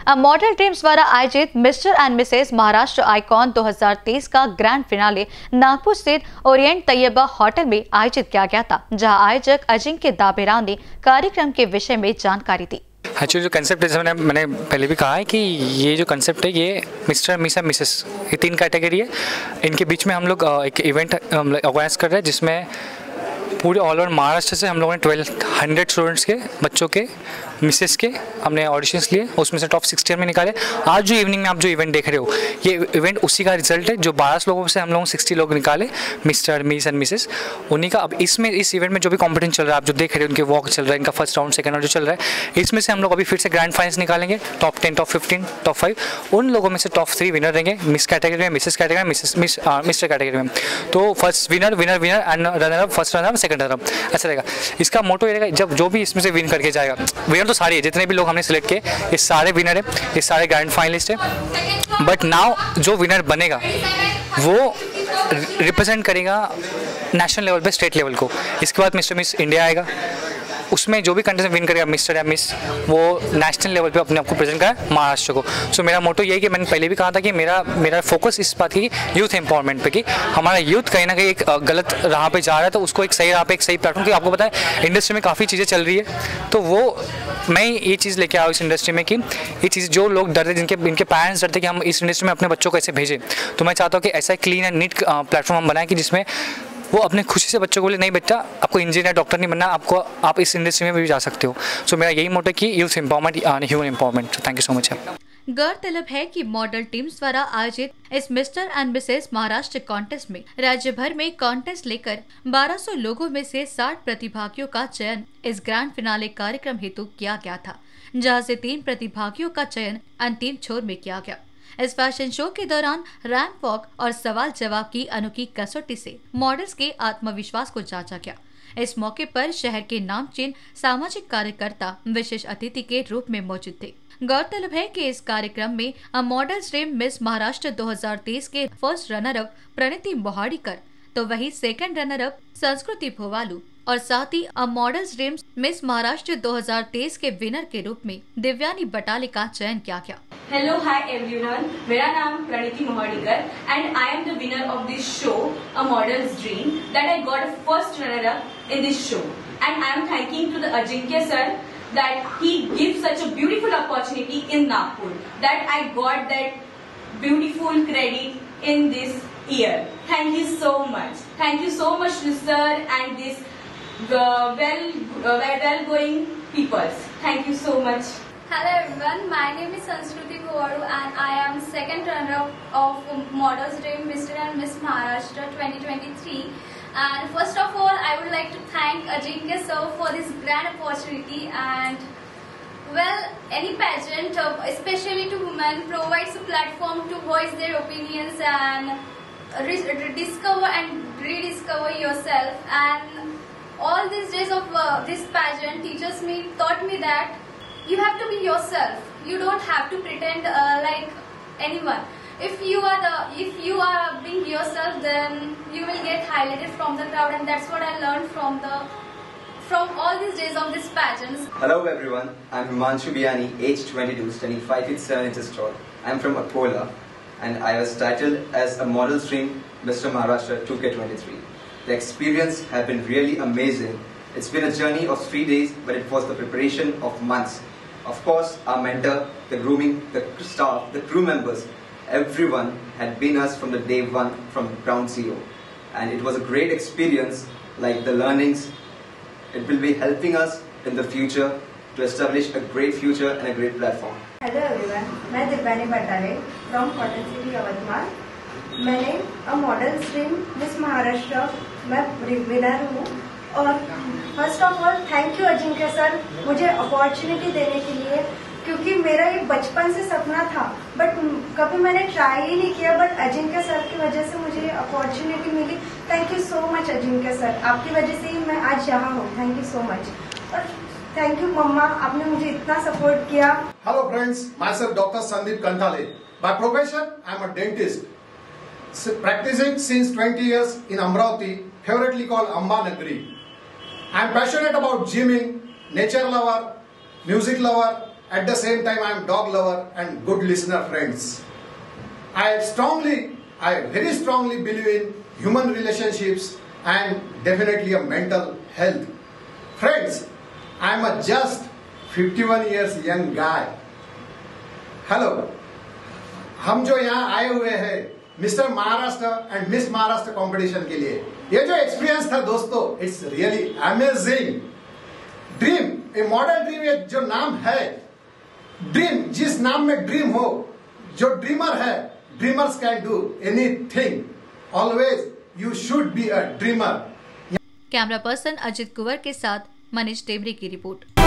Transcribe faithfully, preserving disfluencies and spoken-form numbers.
Model dreams द्वारा आयोजित Mr and Mrs Maharashtra icon दो हज़ार तेईस का ग्रैंड फिनाले नागपुर स्थित ओरिएंट तैयबा होटल में आयोजित किया गया था, जहां आयोजक अजिंक्य दाभेराव ने कार्यक्रम के विषय में जानकारी दी। एक्चुअली जो कंसेप्ट है, मैंने मैंने पहले भी कहा है कि ये जो कंसेप्ट है ये मिस्टर मिस मिसेस ये तीन कैटेगरी है। इनके बीच में हम लोग एक इवेंट ऑर्गेनाइज कर रहे हैं जिसमें पूरे ऑल ओवर महाराष्ट्र से हम लोगों ने ट्वेल्व हंड्रेड स्टूडेंट्स के बच्चों के मिसेस के हमने ऑडिशंस लिए, उसमें से टॉप सिक्सटी में निकाले। आज जो इवनिंग में आप जो इवेंट देख रहे हो ये इवेंट उसी का रिजल्ट है। जो बारह लोगों से हम लोगों सिक्सटी लोग निकाले मिस्टर मिस एंड मिसेस, उन्हीं का अब इसमें इस इवेंट में जो भी कॉम्पिटिशन चल रहा है आप जो देख रहे हो, उनके वॉक चल रहा है, इनका फर्स्ट राउंड सेकंड राउंड जो चल रहा है, इसमें से हम लोग अभी फिर से ग्रैंड फाइनल्स निकालेंगे। Top ten, top fifteen, top five, उन लोगों में से टॉप थ्री विनर रहेंगे मिस कैटेगरी में, मिसेस कैटेगरी में, मिसेस मिस मिस्टर कैटेगरी में। तो first winner winner winner and runner up, first runner up, second runner up, ऐसा रहेगा। इसका मोटो ये रहेगा, जब जो भी इसमें से विन करके जाएगा, विनर तो सारे जितने भी लोग हमने सिलेक्ट किए ये सारे विनर है, ये सारे ग्रैंड फाइनलिस्ट है। बट नाउ जो विनर बनेगा वो रिप्रेजेंट करेगा नेशनल लेवल पे, स्टेट लेवल को। इसके बाद मिस्टर मिस इंडिया आएगा, उसमें जो भी कंटेस्टेंट विन करेगा मिस्टर या मिस वो नेशनल लेवल पे अपने आप को प्रेजेंट करा महाराष्ट्र को। सो so, मेरा मोटो ये है कि मैंने पहले भी कहा था कि मेरा मेरा फोकस इस बात की यूथ एम्पावरमेंट पे, कि हमारा यूथ कहीं ना कहीं एक गलत राह पे जा रहा है, तो उसको एक सही राह पे, एक सही प्लेटफॉर्म, कि आपको पता है इंडस्ट्री में काफ़ी चीज़ें चल रही है, तो वो मैं ये चीज़ लेके आया इस इंडस्ट्री में कि ये चीज़ जो लोग डरते, जिनके इनके पेरेंट्स डरते कि हम इस इंडस्ट्री में अपने बच्चों को कैसे भेजें, तो मैं चाहता हूँ कि ऐसा क्लीन एंड नीट प्लेटफॉर्म हम बनाएं कि जिसमें वो अपने खुशी से बच्चों को बोले नहीं बेटा आपको इंजीनियर डॉक्टर नहीं बनना, आपको आप इस इंडस्ट्री में भी जा सकते हो। सो so, मेरा यही मोटो है कि youth empowerment, human empowerment. Thank you so much. गौरतलब है कि मॉडल टीम्स द्वारा आयोजित इस Mr and Mrs Maharashtra contest में राज्य भर में कॉन्टेस्ट लेकर बारह सौ लोगों में से साठ प्रतिभागियों का चयन इस ग्रैंड फिनाले कार्यक्रम हेतु किया गया था, जहां से तीन प्रतिभागियों का चयन अंतिम छोर में किया गया। इस फैशन शो के दौरान रैंप वॉक और सवाल जवाब की अनोखी कसौटी से मॉडल्स के आत्मविश्वास को जांचा गया। इस मौके पर शहर के नामचीन सामाजिक कार्यकर्ता विशेष अतिथि के रूप में मौजूद थे। गौरतलब है कि इस कार्यक्रम में a models dream miss Maharashtra दो हज़ार तेईस के first runner up Pranati Mohadikar, तो वही second runner up Sanskriti Bhowalu और साथ ही a models dream miss Maharashtra दो हज़ार तेईस के विनर के रूप में दिव्यानी बटाले का चयन किया गया। हेलो हाय एवरीवन, मेरा नाम Pranati Mohadikar and I am the winner of this show a models dream that I got first runner up in this show, and I am thanking to the Ajinkya sir that he gives such a beautiful opportunity in Nagpur, that I got that beautiful credit in this year. Thank you so much. Thank you so much to sir and this uh, well uh, well going peoples. Thank you so much. Hello everyone, my name is Sanskruti Bhuvaru and I am second runner-up of Models Dream Mister and Miss Maharashtra twenty twenty-three. And first of all, I would like to thank Ajinkya sir for this grand opportunity. And well, any pageant, uh, especially to women, provides a platform to voice their opinions and re discover and rediscover yourself. And all these days of uh, this pageant teaches me, taught me that you have to be yourself. You don't have to pretend uh, like anyone. If you are the, if you are being yourself, then you will get highlighted from the crowd, and that's what I learned from the, from all these days of this pageants. Hello everyone, I'm Himanshu Biyani, age twenty-two, standing five feet seven inches tall. I'm from Akola, and I was titled as a Models Dream Mister Maharashtra two K twenty-three. The experience has been really amazing. It's been a journey of three days, but it was the preparation of months. Of course, our mentor, the grooming, the staff, the crew members, everyone had been us from the day one, from ground zero, and it was a great experience. Like the learnings, it will be helping us in the future to establish a great future and a great platform. Hello everyone, मैं Divyani बटाले from Cotton City Yavatmal. मैंने a models dream miss Maharashtra में winner हूँ, और first of all thank you Ajinkya sir मुझे opportunity देने के लिए, क्योंकि मेरा ये बचपन से सपना था बट कभी मैंने ट्राई ही नहीं किया, बट अजिंक्य सर की वजह से मुझे ये अपॉर्चुनिटी मिली। Thank you so much Ajinkya sir, आपकी वजह से ही मैं आज यहाँ हूँ। थैंक यू सो मच, और थैंक यू मम्मा, आपने मुझे इतना सपोर्ट किया। Hello friends, my self doctor Sandeep Kanthale. By profession I am a dentist, practicing since twenty years in Amravati, favoritely called Amba Nagari. I am passionate about gymming, nature lover, music lover, At the same time, I am dog lover and good listener, friends. I strongly, I very strongly believe in human relationships and definitely a mental health. Friends, I am a just fifty-one years young guy. Hello. हम जो यहाँ आए हुए हैं Mr Maharashtra and miss Maharashtra competition के लिए, ये जो एक्सपीरियंस था दोस्तों, it's really amazing. Dream, a model dream, ये जो नाम है, ड्रीम, जिस नाम में ड्रीम हो, जो ड्रीमर है, dreamers can do anything. Always you should be a dreamer. Camera person Ajit Kunwar के साथ मनीष टेमरी की रिपोर्ट.